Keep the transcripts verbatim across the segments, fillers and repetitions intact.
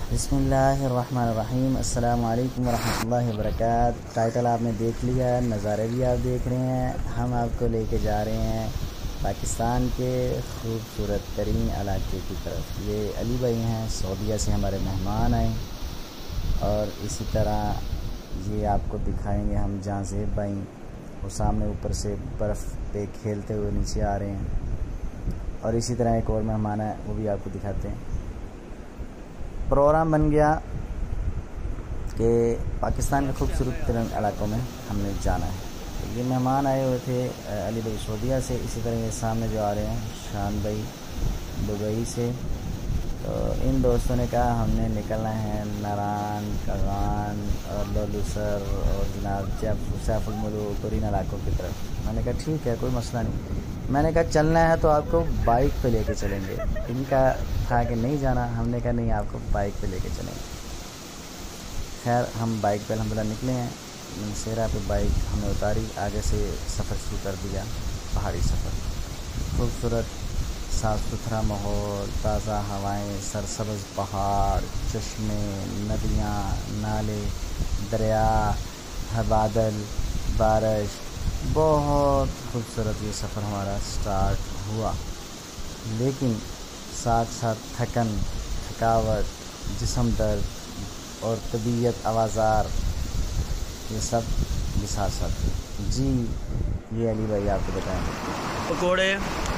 बिस्मिल्लाहिर्रहमानिर्रहीम। अस्सलामु अलैकुम वरहमतुल्लाहि वबरकातुहू। टाइटल आपने देख लिया, नज़ारे भी आप देख रहे हैं। हम आपको लेके जा रहे हैं पाकिस्तान के खूबसूरत तरीन इलाके की तरफ। ये अली भाई हैं, सऊदीया से हमारे मेहमान आए, और इसी तरह ये आपको दिखाएंगे हम जांज़ेब भाई, वो सामने ऊपर से बर्फ़ पे खेलते हुए नीचे आ रहे हैं। और इसी तरह एक और मेहमान है, वो भी आपको दिखाते हैं। प्रोग्राम बन गया कि पाकिस्तान के खूबसूरत तरीन इलाकों में हमने जाना है। तो ये मेहमान आए हुए थे अली भाई सऊदीया से। इसी तरह ये सामने जो आ रहे हैं शान भाई दुबई से। तो इन दोस्तों ने कहा हमने निकलना है नारान, कगान और लोलूसर और जनाब जब सैफुल मुल्क तरीन इलाकों की तरफ। मैंने कहा ठीक है, कोई मसला नहीं। मैंने कहा चलना है तो आपको बाइक पे लेके चलेंगे। इनका था कि नहीं जाना, हमने कहा नहीं, आपको बाइक पे लेके चलेंगे। खैर हम बाइक पे अल्हम्दुलिल्लाह निकले हैं। मनसेरा पे बाइक हमने उतारी, आगे से सफ़र शुरू कर दिया। पहाड़ी सफ़र, खूबसूरत साफ़ सुथरा माहौल, ताज़ा हवाएं, सरसब्ज़ पहाड़, चश्मे, नदियाँ, नाले, दरिया, बादल, बारिश, बहुत खूबसूरत ये सफ़र हमारा स्टार्ट हुआ। लेकिन साथ साथ थकन, थकावट, जिस्म दर्द और तबीयत आवाज़ार, ये सब भी साथ साथ। जी ये अली भाई आपको बताएंगे। पकोड़े,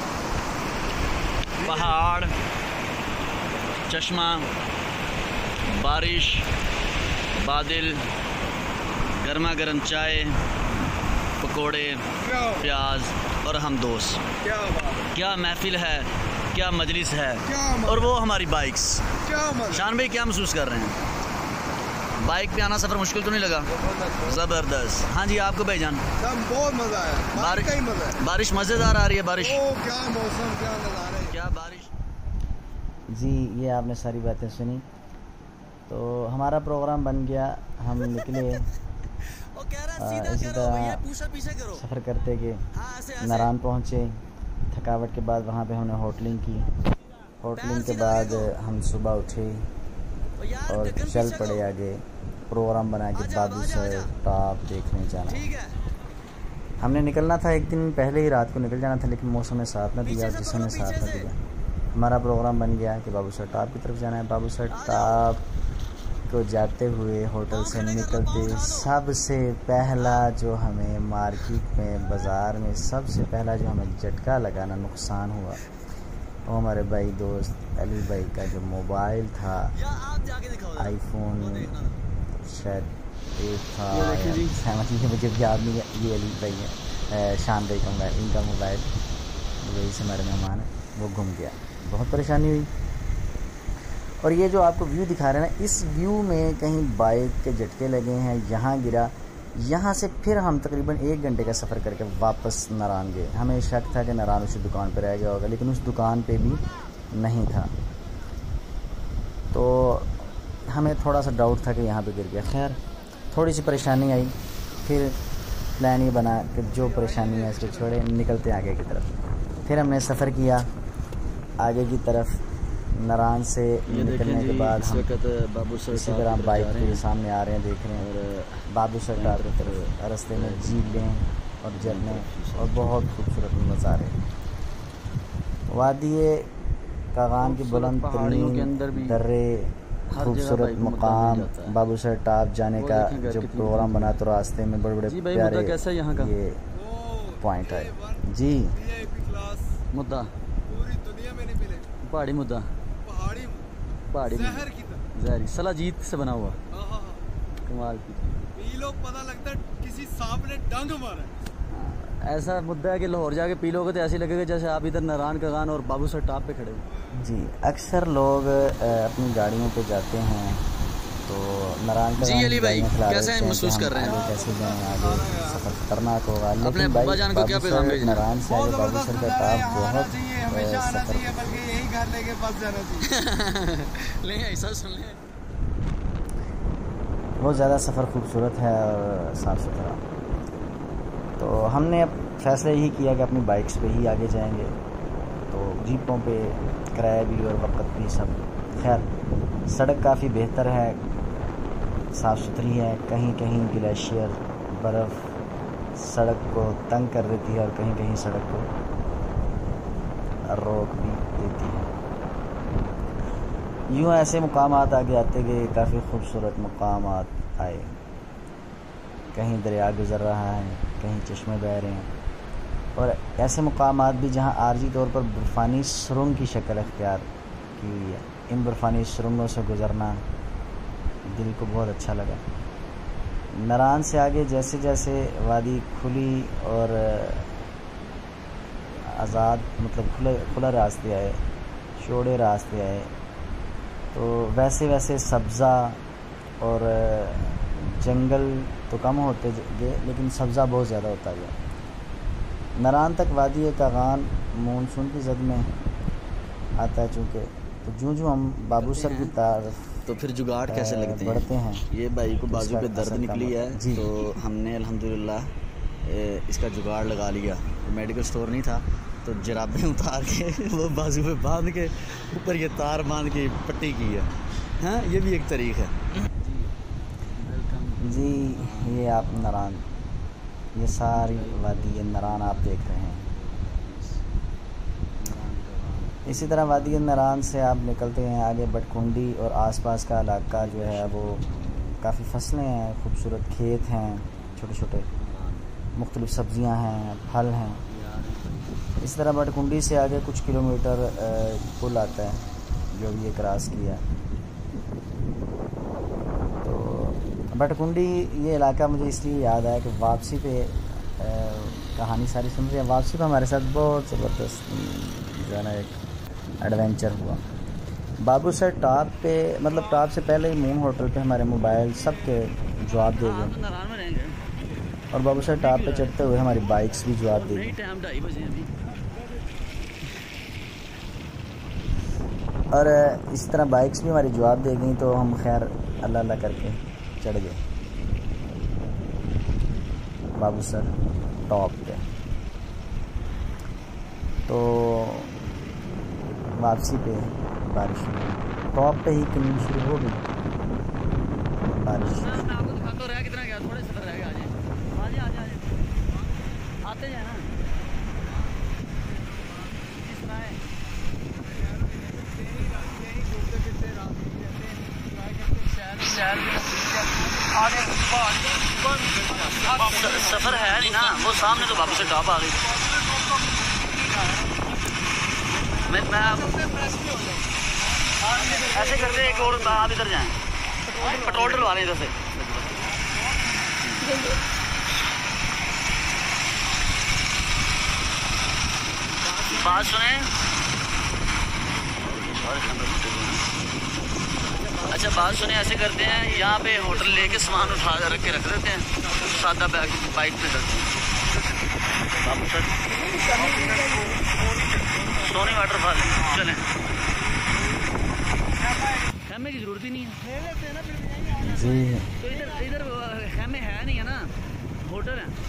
पहाड़, चश्मा, बारिश, बादल, गर्मा गर्म चाय, पकोड़े, प्याज और हम दोस्त। क्या बात, क्या महफिल है, क्या मजलिस है, क्या और वो हमारी बाइक्स। शान भाई क्या महसूस कर रहे हैं? बाइक पे आना सफ़र मुश्किल तो नहीं लगा? ज़बरदस्त। हाँ जी, आपको भाईजान? बहुत मज़ा आया, बारिश का ही मज़ा है। बारिश मज़ेदार आ रही है। बारिश, ओ, क्या मौसम, क्या नज़ारे, क्या बारिश। जी ये आपने सारी बातें सुनी। तो हमारा प्रोग्राम बन गया, हम निकले। इसी तरह सफ़र करते कि नारान पहुँचे। थकावट के बाद वहाँ पे हमने होटलिंग की। होटलिंग के बाद हम सुबह उठे और चल पड़े आगे। प्रोग्राम बना के बाबू सर टॉप देखने जाना। हमने निकलना था एक दिन पहले ही, रात को निकल जाना था, लेकिन मौसम ने साथ न दिया, जिसम ने साथ न दिया। हमारा प्रोग्राम बन गया कि बाबू सर टॉप की तरफ जाना है। बाबू सर टॉप को जाते हुए होटल से निकलते सबसे पहला जो हमें मार्केट में, बाज़ार में सबसे पहला जो हमें झटका लगा ना, नुकसान हुआ, वो हमारे भाई दोस्त अली भाई का जो मोबाइल था, आईफोन शायद एक था, मुझे याद नहीं है। ये अली भाई है, शान भाई का मोबाइल, इनका मोबाइल वही से हमारे मेहमान है, वो गुम गया। बहुत परेशानी हुई। और ये जो आपको व्यू दिखा रहे हैं ना, इस व्यू में कहीं बाइक के झटके लगे हैं, यहाँ गिरा। यहाँ से फिर हम तकरीबन एक घंटे का सफ़र करके वापस नारान गए। हमें शक था कि नारान उसी दुकान पर रह गया होगा, लेकिन उस दुकान पे भी नहीं था। तो हमें थोड़ा सा डाउट था कि यहाँ पे गिर गया। खैर थोड़ी सी परेशानी आई, फिर प्लान ये बना कि जो परेशानी है इसको छोड़े, निकलते आगे की तरफ। फिर हमने सफ़र किया आगे की तरफ। नारान से निकलने के बाद हम बाबू सर इसी तरह बाइक के सामने आ रहे हैं, देख रहे हैं, और बाबू सर टाप की तरफ रास्ते में झीलें और झरने और बहुत खूबसूरत नज़ारे। वादी कागान की बुलंद पहाड़ियों के अंदर भी दर्रे, खूबसूरत मकाम, बाबू सर टाप जाने का जो प्रोग्राम बना, तो रास्ते में बड़े बड़े प्यारे कैसा यहाँ का ये पॉइंट है। जी मुद्दा पूरी दुनिया में नहीं मिले, पहाड़ी मुद्दा, पहाड़ी पहाड़ी जहर की तरह, जहरी सलाजीत से बना हुआ, कमाल की। पी लो पता लगता है किसी सांप ने डंग मारा। ऐसा मुद्दा है कि लाहौर जाके पी लोगे तो ऐसे लगेगा जैसे आप इधर नारान कगान और बाबू सर टाप पे खड़े हो। जी अक्सर लोग अपनी गाड़ियों पे जाते हैं, तो नारायण का जी अली भाई कैसे महसूस कर रहे हैं? कैसे जाएं आगे, सफ़र खतरनाक होगा। अपने बाबा जान को क्या पैगाम भेजना? नारायण से आगे बाबू सर का टाप बहुत हमेशा आना चाहिए, बल्कि यही घर लेके बस जाना चाहिए। ले ऐसा सुन ले, बहुत ज़्यादा सफ़र खूबसूरत है और साफ़ सुथरा। तो हमने अब फैसला यही किया कि अपनी बाइक्स पे ही आगे जाएंगे। तो जीपों पे किराया भी और वक्त भी सब। खैर सड़क काफ़ी बेहतर है, साफ़ सुथरी है। कहीं कहीं ग्लेशियर बर्फ़ सड़क को तंग कर देती है और कहीं कहीं सड़क को रोक भी देती है। यूँ ऐसे मुकामात आगे आते गए, काफ़ी खूबसूरत मुकामात आए। कहीं दरिया गुज़र रहा है, कहीं चश्मे बह रहे हैं, और ऐसे मुकामात भी जहाँ आर्जी तौर पर बर्फ़ानी सुरंग की शक्ल अख्तियार की हुई है। इन बर्फ़ानी सुरंगों से गुज़रना दिल को बहुत अच्छा लगा। नरान से आगे जैसे जैसे वादी खुली और आज़ाद, मतलब खुले खुला रास्ते आए, चौड़े रास्ते आए, तो वैसे वैसे सब्ज़ा और जंगल तो कम होते गए, लेकिन सब्ज़ा बहुत ज़्यादा होता गया। नरान तक वादी कागान मानसून की जद में आता है चूँकि, तो जूँ जूँ हम बाबू सर की तरफ तो फिर जुगाड़ कैसे लगते हैं? बढ़ते हैं। ये भाई को बाजू पे दर्द निकली है, तो हमने अल्हम्दुलिल्लाह इसका जुगाड़ लगा लिया। मेडिकल स्टोर नहीं था, तो जराबें उतार के वो बाजू पे बांध के ऊपर ये तार बांध के पट्टी की है। हाँ, ये भी एक तरीक़ है जी। ये आप नरान, ये सारी वादी नरान आप देख रहे हैं। इसी तरह वादी नरान से आप निकलते हैं आगे, बटकुंडी और आसपास का इलाका जो है वो काफ़ी फसलें हैं, खूबसूरत खेत हैं, छोटे छोटे मुख्तलिफ़ सब्ज़ियां हैं, फल हैं। इस तरह बटकुंडी से आगे कुछ किलोमीटर पुल आता है जो भी ये क्रॉस किया। तो बटकुंडी ये इलाका मुझे इसलिए याद आया कि वापसी पे आ, कहानी सारी सुन रही है। वापसी पे हमारे साथ बहुत ज़बरदस्त जो है ना एक एडवेंचर हुआ। बाबू सर टॉप पे, मतलब टॉप से पहले ही मून होटल पे हमारे मोबाइल सब के जवाब दे गए, और बाबू सर टॉप पे चढ़ते हुए हमारी बाइक्स भी जवाब दे गई। और इस तरह बाइक्स भी हमारी जवाब दे गई, तो हम खैर अल्लाह अल्लाह करके चढ़ गए बाबू सर टॉप पे। तो वापसी पे बारिश टॉप पे ही कमी शुरू हो गई बारिश। कितना गया, थोड़े सफर रह गया। आजे आजे आजे आते जाए ना। सफर है नहीं ना, वो सामने तो बाबू से टॉप आ गई। मैं मैं ऐसे करते एक और आप इधर जाएं, पेट्रोल डलवा लें इधर से। बात सुने, अच्छा बात सुने, ऐसे करते हैं यहाँ पे होटल लेके सामान उठा रख के रख देते हैं, सादा बैग बाइक पे रखते हैं। बाबू सर सोनी वाटरफॉल चलें, खेमे की जरूरत ही नहीं है जी। तो इधर इधर खेमे है नहीं है ना, होटल है।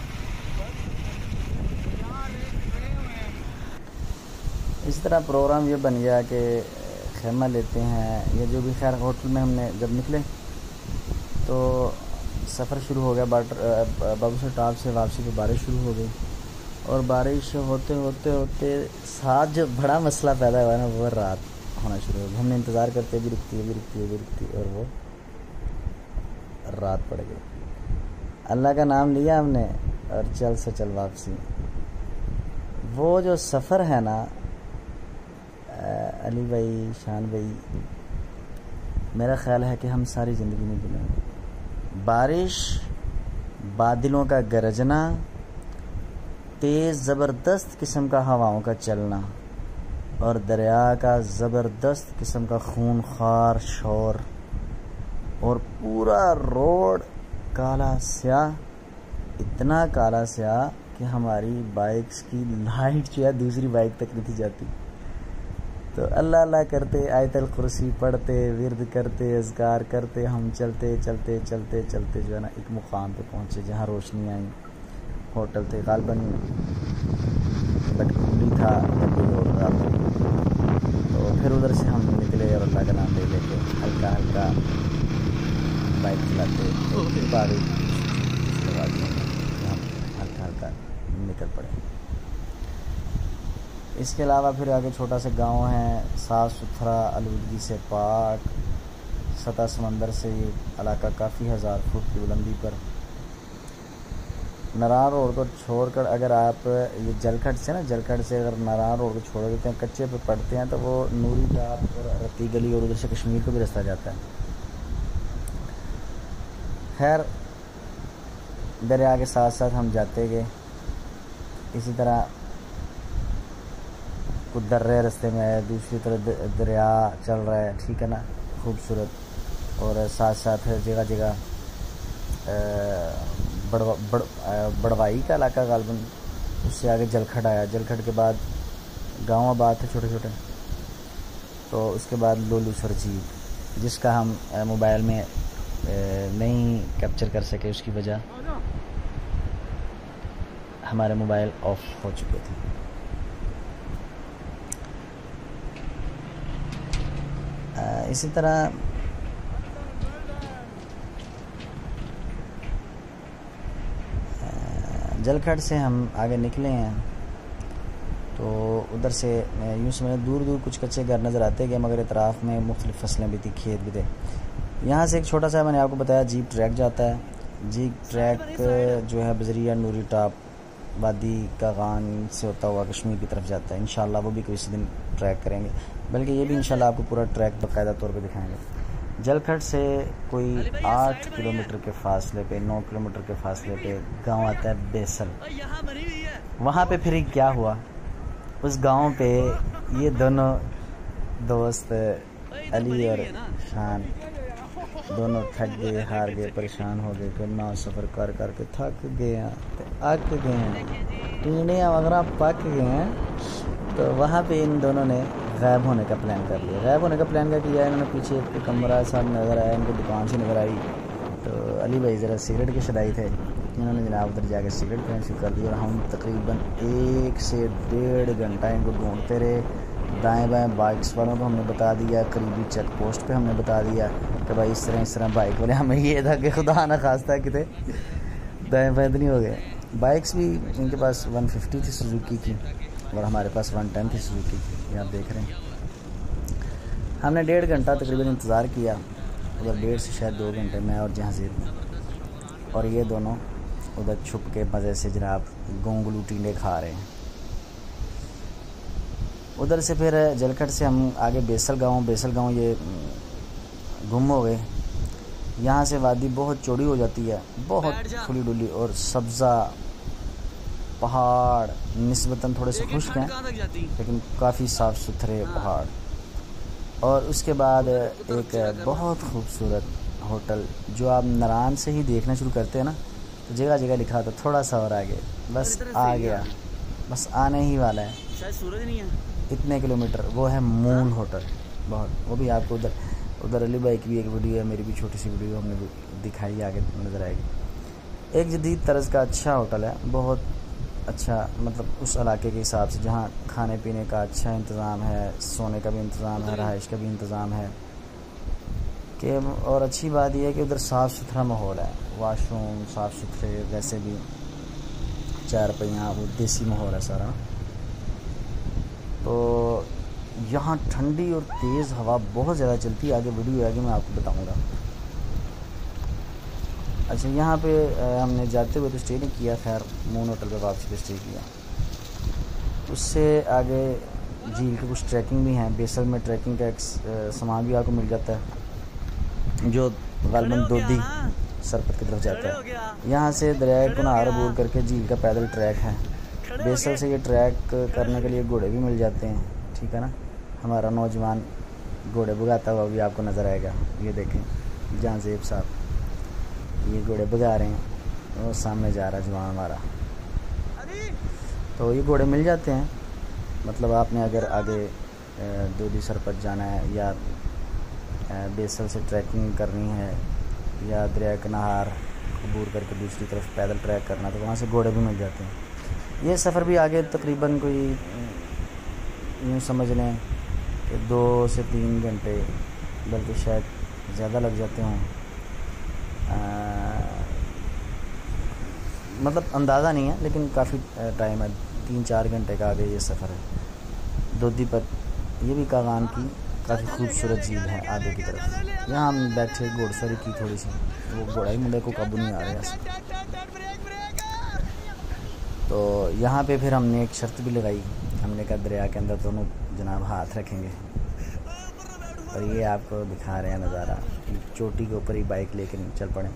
इस तरह प्रोग्राम ये बन गया कि खेमा लेते हैं, ये जो भी खैर होटल में हमने जब निकले तो सफ़र शुरू हो गया। बाटर बाबू सर टॉप से वापसी पे बारिश शुरू हो गई, और बारिश होते होते होते साथ जो बड़ा मसला पैदा हुआ ना, वो रात होना शुरू हो गया। हमने इंतज़ार करते भी रुकती है भी रुकती है भी रुकती है, और वो रात पड़ गई। अल्लाह का नाम लिया हमने और चल से चल वापसी। वो जो सफ़र है ना अली भाई, शान भाई, मेरा ख़्याल है कि हम सारी ज़िंदगी में भूलेंगे। बारिश, बादलों का गरजना, तेज़ ज़बरदस्त किस्म का हवाओं का चलना, और दरिया का ज़बरदस्त किस्म का खूनखार शोर, और पूरा रोड काला स्याह, इतना काला स्याह कि हमारी बाइक्स की लाइट जो है दूसरी बाइक तक नहीं जाती। तो अल्लाह अल्लाह करते, आयतल कुर्सी पढ़ते, विर्द करते, अज़कार करते, हम चलते चलते चलते चलते जो है ना एक मुकाम पे पहुँचे जहाँ रोशनी आई। होटल थे गालबन, बटकुंडी था या कोई और था। तो फिर उधर से हम निकले और अल्लाह का नाम ले लेके हल्का हल्का बाइक चलाते बारी लगा दिए, हल्का हल्का निकल पड़े। इसके अलावा फिर आगे छोटा सा गांव है, साफ़ सुथरा, आलूदगी से पाक, सतह समंदर से ये इलाका काफ़ी हज़ार फुट की बुलंदी पर। नारायण रोड को छोड़कर अगर आप ये जलखट से ना जलखट से अगर नारायण रोड को छोड़ देते हैं, कच्चे पे पड़ते हैं, तो वो नूरी टाप और रत्ती गली और उधर से कश्मीर को भी रास्ता जाता है। खैर दरिया के साथ साथ हम जाते गए, इसी तरह कुछ दर्रे रास्ते में है, दूसरी तरफ दरिया चल रहा है, ठीक है ना, खूबसूरत। और साथ साथ जगह जगह बड़वा बड़ बड़वाई का इलाका गालबन, उससे आगे जलखट आया, जलखट के बाद गाँव आबाद थे छोटे छोटे, तो उसके बाद लोलू सरजीब, जिसका हम मोबाइल में नहीं कैप्चर कर सके, उसकी वजह हमारे मोबाइल ऑफ हो चुके थे। इसी तरह जलखट से हम आगे निकले हैं तो उधर से यूँ समझ दूर दूर कुछ कच्चे घर नज़र आते गए, मगर इतराफ़ में मुख्तलिफ़ फसलें भी थी, खेत भी थे। यहाँ से एक छोटा सा मैंने आपको बताया जीप ट्रैक जाता है। जीप ट्रैक जो है बजरिया नूरी टाप वादी का गान से होता हुआ कश्मीर की तरफ जाता है। इंशाल्लाह वो भी किसी दिन ट्रैक करेंगे, बल्कि ये भी इंशाल्लाह आपको पूरा ट्रैक बाकायदा तौर पे दिखाएंगे। जलखट से कोई आठ किलोमीटर के फासले पे, नौ किलोमीटर के फासले पे गांव आता है बेसल। वहाँ पे फिर क्या हुआ, उस गांव पे ये दोनों दोस्त अली और शान दोनों थक गए, हार गए, परेशान हो गए, ना सफ़र कर करके थक गए हैं, अक गए हैं, टीने वगैरह पक गए हैं। तो वहाँ पे इन दोनों ने गायब होने का प्लान कर लिया। गायब होने का प्लान क्या किया इन्होंने, पीछे एक कमरा सा नज़र आया, इनको दुकान से नज़र आई, तो अली भाई ज़रा सिगरेट के शदाई थे, इन्होंने जनाब उधर जाके सिगरेट पीना शुरू कर दी। और हम तकरीबन एक से डेढ़ घंटा इनको ढूंढते रहे। दाएं बाएं बाइक्स वालों को हमने बता दिया, करीबी चेक पोस्ट पे हमने बता दिया कि भाई इस तरह इस तरह बाइक वाले, हमें ये था कि खुदा ना खास्ता है कितने दाएं बाएं नहीं हो गए। बाइक्स भी इनके पास वन फिफ्टी थी सुजुकी की, और हमारे पास वन टेन थी सुजुकी की, ये आप देख रहे हैं। हमने डेढ़ घंटा तकरीबन इंतज़ार किया, उधर डेढ़ से शायद दो घंटे में और जहाज़ीर, और ये दोनों उधर छुप के मज़े से जनाब गोंगलू टींडे खा रहे हैं। उधर से फिर जलखट से हम आगे बेसल गांव, बेसल गांव ये गुम हो गए। यहाँ से वादी बहुत चौड़ी हो जाती है, बहुत खुली डुली और सब्ज़ा पहाड़, निस्बतन थोड़े से खुश्क हैं लेकिन काफ़ी साफ़ सुथरे पहाड़। और उसके बाद एक बहुत खूबसूरत होटल जो आप नारायण से ही देखना शुरू करते हैं ना, तो जगह जगह लिखा था थोड़ा सा और आगे, बस आ गया, बस आने ही वाला है, शायद सूरज नहीं है इतने किलोमीटर। वो है मून होटल, बहुत, वो भी आपको उधर उधर अली भाई की भी एक वीडियो है, मेरी भी छोटी सी वीडियो हमने दिखाई, आगे नज़र आएगी। एक जदीद तर्ज का अच्छा होटल है, बहुत अच्छा, मतलब उस इलाके के हिसाब से, जहाँ खाने पीने का अच्छा इंतज़ाम है, सोने का भी इंतज़ाम है, रहाइश का भी इंतज़ाम है कि। और अच्छी बात यह है कि उधर साफ़ सुथरा माहौल है, वाशरूम साफ़ सुथरे, वैसे भी चार पहिया, वो देसी माहौल है सारा। तो यहाँ ठंडी और तेज़ हवा बहुत ज़्यादा चलती है, आगे वीडियो आगे मैं आपको बताऊँगा। अच्छा, यहाँ पे हमने जाते हुए तो स्टे नहीं किया, खैर मून होटल पे वापसी पे स्टे किया। उससे आगे झील के कुछ ट्रैकिंग भी हैं, बेसल में ट्रैकिंग का एक सामान भी आपको मिल जाता है जो गालबन दोदी सरपत की तरफ जाता है। यहाँ से दरिया को नहार अबूर करके झील का पैदल ट्रैक है। बेसल से ये ट्रैक करने के लिए घोड़े भी मिल जाते हैं, ठीक है ना। हमारा नौजवान घोड़े भगाता हुआ भी आपको नज़र आएगा, ये देखें जहाँ जेब साहब ये घोड़े भगा रहे हैं, वो सामने जा रहा जवान हमारा। तो ये घोड़े मिल जाते हैं, मतलब आपने अगर आगे दोदी सरपत जाना है या बेसल से ट्रैकिंग करनी है या दरिया के नहार अबूर करके दूसरी तरफ पैदल ट्रैक करना, तो वहाँ से घोड़े भी मिल जाते हैं। ये सफ़र भी आगे तकरीबन कोई यूँ समझ लें कि दो से तीन घंटे बल्कि शायद ज़्यादा लग जाते हों, मतलब अंदाज़ा नहीं है, लेकिन काफ़ी टाइम है, तीन चार घंटे का आगे ये सफ़र है। दोदी पर ये भी कागान की काफ़ी खूबसूरत झील है आगे की तरफ। यहाँ हम बैठे घोड़सवारी की थोड़ी सी, वो घोड़ा ही मुंडे को काबू नहीं आ रहा है। तो यहाँ पे फिर हमने एक शर्त भी लगाई, हमने कहा दरिया के अंदर दोनों जनाब हाथ रखेंगे। और ये आपको दिखा रहे हैं नज़ारा, चोटी के ऊपर ही बाइक लेके चल पड़े।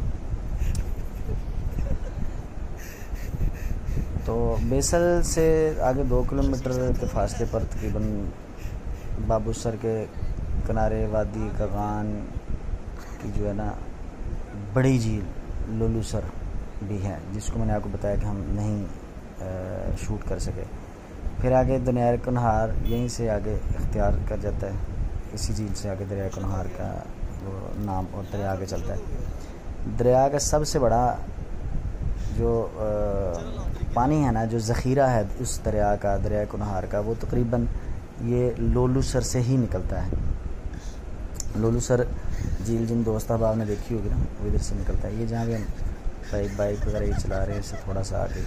तो बेसल से आगे दो किलोमीटर के फासले पर तकरीबन बाबूसर के किनारे वादी कागान की जो है ना बड़ी झील लोलूसर भी है, जिसको मैंने आपको बताया कि हम नहीं आ, शूट कर सके। फिर आगे दरिया कुनहार यहीं से आगे इख्तियार कर जाता है, इसी झील से आगे दरिया कुनहार का वो नाम और दरिया आगे चलता है। दरिया का सबसे बड़ा जो आ, पानी है ना, जो ज़ख़ीरा है उस दरिया का, दरिया कुनहार का, वो तकरीबन ये लोलूसर से ही निकलता है। लोलूसर झील जिन दोस्त अहबाब ने देखी होगी ना, वो इधर से निकलता है। ये जहाँ पे हम बाइक बाइक वगैरह ये चला रहे हैं, इससे थोड़ा सा आगे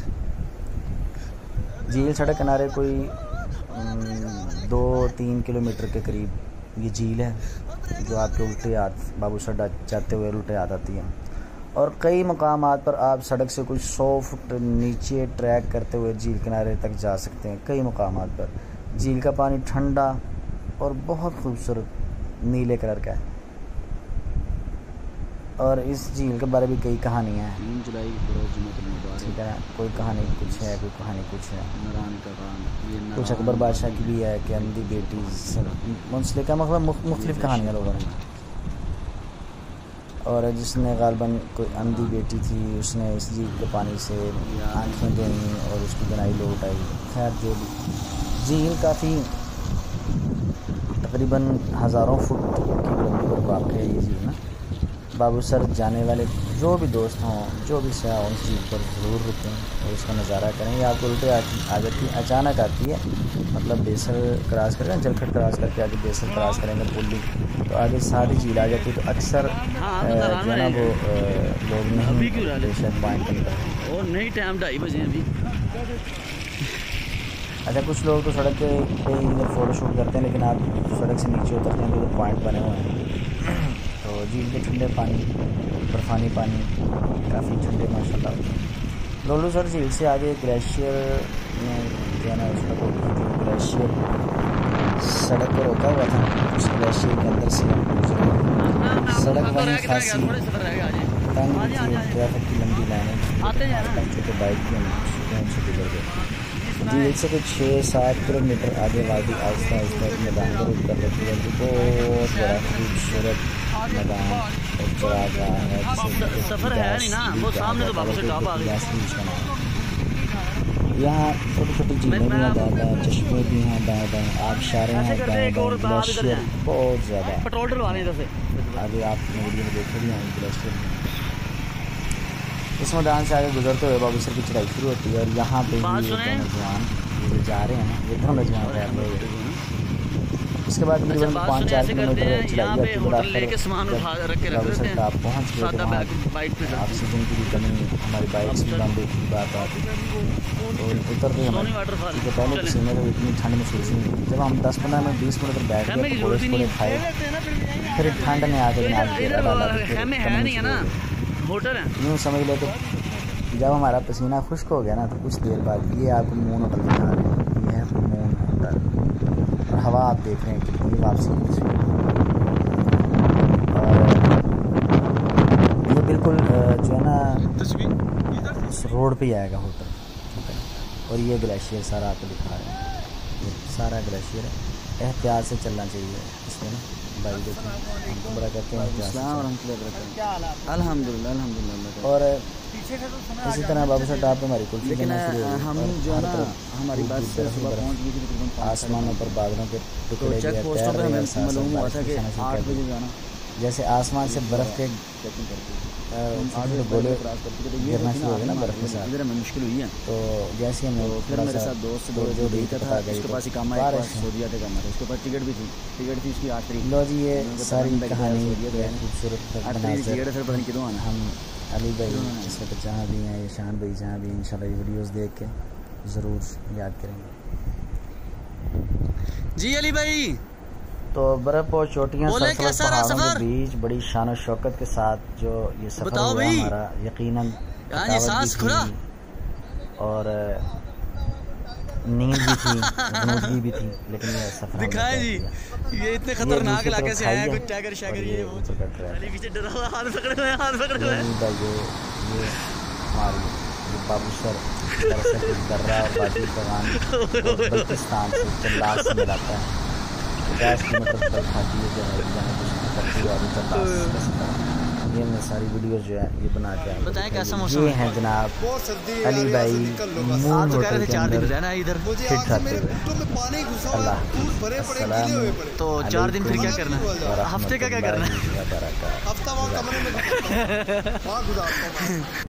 झील सड़क किनारे कोई दो तीन किलोमीटर के करीब ये झील है, जो आपके उल्टे हाथ बाबूसर जाते हुए उल्टे हाथ आती है। और कई मकामात पर आप सड़क से कुछ सौ फुट नीचे ट्रैक करते हुए झील किनारे तक जा सकते हैं। कई मकामात पर झील का पानी ठंडा और बहुत खूबसूरत नीले कलर का है। और इस झील के बारे में कई कहानियाँ हैं। तीन जुलाई ठीक है, कोई कहानी कुछ है, कोई कहानी कुछ है। नरान का कान, कुछ अकबर बादशाह की भी है कि अंधी बेटी मुंसलिक का मतलब मुख्तलिफ कहानियाँ लोगों ने। और जिसने गालबन कोई अंधी बेटी थी, उसने इस झील के पानी से आँखें धोई और उसकी बनाई लौट आई। खैर जो भी झील काफ़ी तकरीबन हज़ारों फुट की बुलंदी पर वाक़ है ये झील ना। बाबूसर जाने वाले जो भी दोस्त हों, जो भी सयाह हों, इस झील पर ज़रूर रुकें और उसका नज़ारा करें। ये आपको उल्टे आ जाती अचानक आती है, मतलब बेसर क्रॉस करें, जलखट क्रॉस करके आगे बेसर क्रॉस करेंगे पुल्ली, तो आगे सारी झील आ जाती है। तो अक्सर जो है ना वो लोग नहीं बेशक पॉइंट नहीं, और नहीं टाइम ढाई बजे अभी। अच्छा, कुछ लोग तो सड़क पे इधर फ़ोटो शूट करते हैं, लेकिन आप सड़क से नीचे उतरते हैं तो पॉइंट बने हुए हैं। तो झील के ठंडे पानी, बर्फ़ानी पानी काफ़ी ठंडे माशाल्लाह। लोलूसर झील से आगे ग्लेशियर में जो है ना सड़क होती थी, ग्लेशियर सड़क पर रोका हुआ था, उस ग्लेशियर के अंदर से सड़क वहीं खासी तंग थी, ट्रैफिक की लंबी लाइनें, छोटे बाइक की उनसे गुजर गए। झील से कुछ छः सात किलोमीटर आगे वादी आहिस्ता आहिस्ता मैदान पर उतर रहती है, जो बहुत बड़ा खूबसूरत मैदान और चरागाह है। सफ़र है नहीं ना, वो सामने तो बाबूसर टॉप आ गया। यहाँ छोटी छोटी झीलें भी हैं, दाएँ दाएँ चश्मे भी हैं, दाएँ दाएँ आबशारें हैं, दाएँ दाएँ ग्लेशियर बहुत ज़्यादा। पेट्रोल डलवाने इधर से आगे आप वीडियो में देखे भी हैं ग्लेशियर। इस मैदान से आगे गुजरते हुए बाबूसर की चढ़ाई शुरू होती है। और यहाँ पे नौजवान ये जा रहे हैं ना, ये दोनों नौजवान रहे। इसके बाद तकरीबन पाँच चार किलोमीटर चढ़ाई जाती है। बाबूसर का आप पहुँच गए थे, वहाँ ऑक्सीजन की भी कमी, हमारी बाइक्स भी बंद की बात आती तो उतरते हमें क्योंकि पहले पसीने में इतनी ठंड महसूस नहीं हुई। जब हम दस पंद्रह मिनट बीस मिनट तक बैठ गए, थोड़े थोड़े खाए, फिर ठंड ने आके यूँ समझ लो। तो जब हमारा पसीना खुश्क हो गया ना, तो कुछ देर बाद ये आपको मून होटल दिखा रहे हैं, ये है मून होटल। और हवा आप देख रहे हैं कितनी वापसी और ये बिल्कुल जो है ना उस रोड पे ही आएगा होटल, ठीक है। और ये ग्लेशियर सारा आपको दिखा रहे हैं, ये सारा ग्लेशियर है। एहतियात से चलना चाहिए इसमें ना भाई, देखो हम बड़ा कहते हैं अल्हम्दुलिल्लाह अल्हम्दुलिल्लाह। और इसी तरह बाबूसर टॉप पे हमारी कुल्फी लेकिन हम जो है ना हमारी बात से सुबह पहुंच गई थी, आसमानों पर बादलों के टुकड़े चेक पोस्टों पे हमें मालूम हुआ था कि आठ बजे जाना, जैसे आसमान से बर्फ़ के छोटे गोले गिरना शुरू हो गए ना बर्फ़ के साथ, इधर हमें मुश्किल हुई है। तो जैसे हमें तो फिर मेरे साथ दोस्त जो जो देखा था उसके पास ही काम आया, सऊदीया से काम आया, उसके पास टिकट भी थी, टिकट थी उसकी आठ तारीख। लो जी ये सारी कहानी खूबसूरत टिकट फिर पता नहीं कितों आना। हम अली भाई इस वक्त जहाँ भी हैं, ईशान भाई जहाँ भी, इंशाल्लाह ये वीडियोस देख के ज़रूर याद करेंगे जी अली भाई। तो बर्फ और चोटियाँ पहाड़ों के बीच बड़ी शान और शौकत के साथ जो ये सफ़र हुआ हमारा, यकीनन थकावट भी थी और नींद भी थी, नींद भी थी, लेकिन ये सफ़र दिखाएं जी ये इतने खतरनाक इलाके से आए हैं, कुछ टाइगर शागर ये वो अली पीछे डरा हुआ, हाथ पकड़े हुए, हाथ पकड़े हुए। ये ये हमारी ये बाबू सर दरअसल दर्रा और बाजी पैगाम बल्तिस्तान से चल्लास से मिलाता है। पचास किलोमीटर तक खाती है जो है ये मैं सारी वीडियोस जो है ये बना के बताएं कैसा मौसम ये हैं जनाब अली भाई मून होटल के अंदर इधर फिट रहते हुए। अल्लाह तो चार दिन फिर क्या करना है, हफ्ते का क्या करना है? हफ्ता वहाँ कमरे में